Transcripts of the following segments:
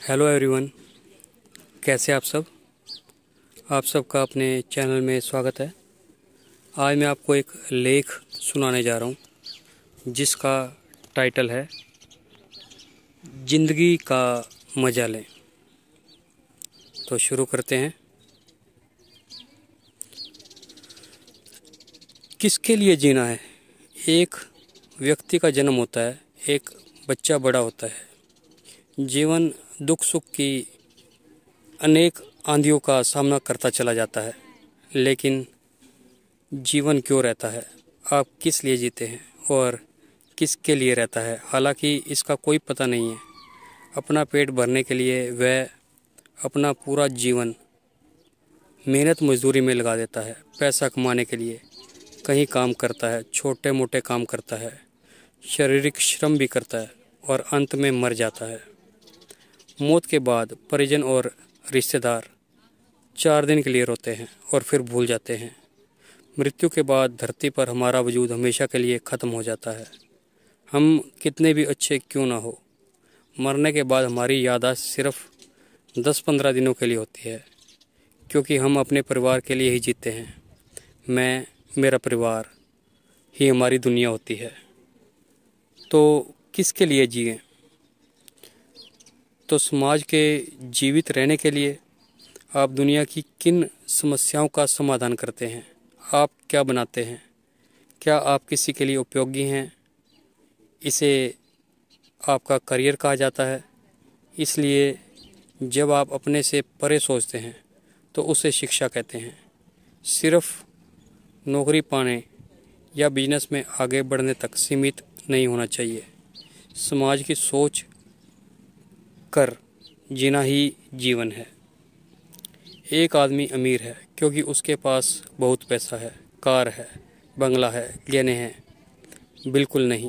Hello everyone, कैसे आप सब। आप सबका अपने चैनल में स्वागत है। आज मैं आपको एक लेख सुनाने जा रहा हूँ जिसका टाइटल है ज़िंदगी का मज़ा लें। तो शुरू करते हैं। किसके लिए जीना है। एक व्यक्ति का जन्म होता है, एक बच्चा बड़ा होता है, जीवन दुख सुख की अनेक आंधियों का सामना करता चला जाता है। लेकिन जीवन क्यों रहता है, आप किस लिए जीते हैं और किसके लिए रहता है, हालांकि इसका कोई पता नहीं है। अपना पेट भरने के लिए वह अपना पूरा जीवन मेहनत मजदूरी में लगा देता है। पैसा कमाने के लिए कहीं काम करता है, छोटे मोटे काम करता है, शारीरिक श्रम भी करता है और अंत में मर जाता है। मौत के बाद परिजन और रिश्तेदार 4 दिन के लिए रोते हैं और फिर भूल जाते हैं। मृत्यु के बाद धरती पर हमारा वजूद हमेशा के लिए ख़त्म हो जाता है। हम कितने भी अच्छे क्यों ना हो, मरने के बाद हमारी याददाश्त सिर्फ 10-15 दिनों के लिए होती है, क्योंकि हम अपने परिवार के लिए ही जीते हैं। मैं, मेरा परिवार ही हमारी दुनिया होती है। तो किसके लिए जिएं? तो समाज के जीवित रहने के लिए आप दुनिया की किन समस्याओं का समाधान करते हैं? आप क्या बनाते हैं? क्या आप किसी के लिए उपयोगी हैं? इसे आपका करियर कहा जाता है। इसलिए जब आप अपने से परे सोचते हैं तो उसे शिक्षा कहते हैं। सिर्फ नौकरी पाने या बिजनेस में आगे बढ़ने तक सीमित नहीं होना चाहिए। समाज की सोच कर जीना ही जीवन है। एक आदमी अमीर है क्योंकि उसके पास बहुत पैसा है, कार है, बंगला है, गहने हैं। बिल्कुल नहीं।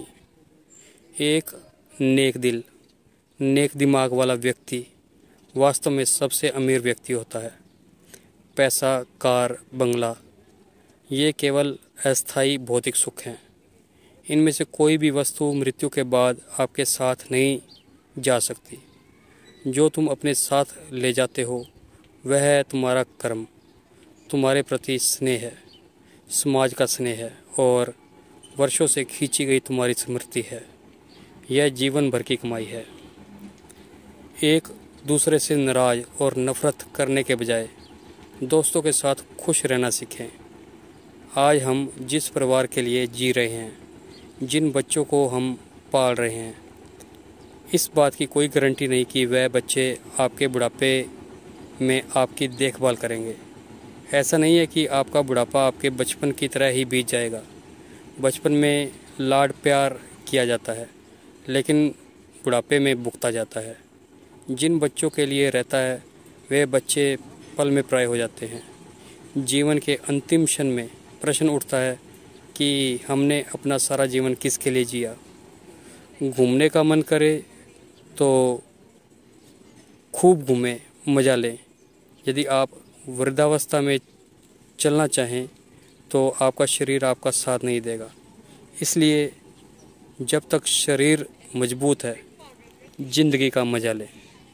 एक नेक दिल, नेक दिमाग वाला व्यक्ति वास्तव में सबसे अमीर व्यक्ति होता है। पैसा, कार, बंगला ये केवल अस्थायी भौतिक सुख हैं। इनमें से कोई भी वस्तु मृत्यु के बाद आपके साथ नहीं जा सकती। जो तुम अपने साथ ले जाते हो वह है तुम्हारा कर्म, तुम्हारे प्रति स्नेह है, समाज का स्नेह है और वर्षों से खींची गई तुम्हारी स्मृति है। यह जीवन भर की कमाई है। एक दूसरे से नाराज और नफरत करने के बजाय दोस्तों के साथ खुश रहना सीखें। आज हम जिस परिवार के लिए जी रहे हैं, जिन बच्चों को हम पाल रहे हैं, इस बात की कोई गारंटी नहीं कि वह बच्चे आपके बुढ़ापे में आपकी देखभाल करेंगे। ऐसा नहीं है कि आपका बुढ़ापा आपके बचपन की तरह ही बीत जाएगा। बचपन में लाड प्यार किया जाता है, लेकिन बुढ़ापे में भुगता जाता है। जिन बच्चों के लिए रहता है वे बच्चे पल में प्राय हो जाते हैं। जीवन के अंतिम क्षण में प्रश्न उठता है कि हमने अपना सारा जीवन किसके लिए जिया। घूमने का मन करे तो खूब घूमें, मज़ा लें। यदि आप वृद्धावस्था में चलना चाहें तो आपका शरीर आपका साथ नहीं देगा। इसलिए जब तक शरीर मजबूत है, ज़िंदगी का मज़ा लें।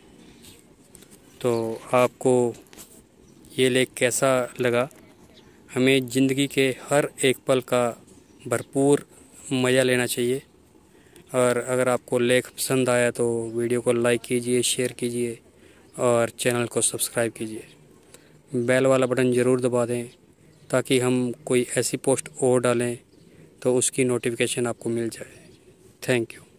तो आपको ये लेख कैसा लगा? हमें ज़िंदगी के हर एक पल का भरपूर मज़ा लेना चाहिए। और अगर आपको लेख पसंद आया तो वीडियो को लाइक कीजिए, शेयर कीजिए और चैनल को सब्सक्राइब कीजिए। बेल वाला बटन ज़रूर दबा दें ताकि हम कोई ऐसी पोस्ट और डालें तो उसकी नोटिफिकेशन आपको मिल जाए। Thank you.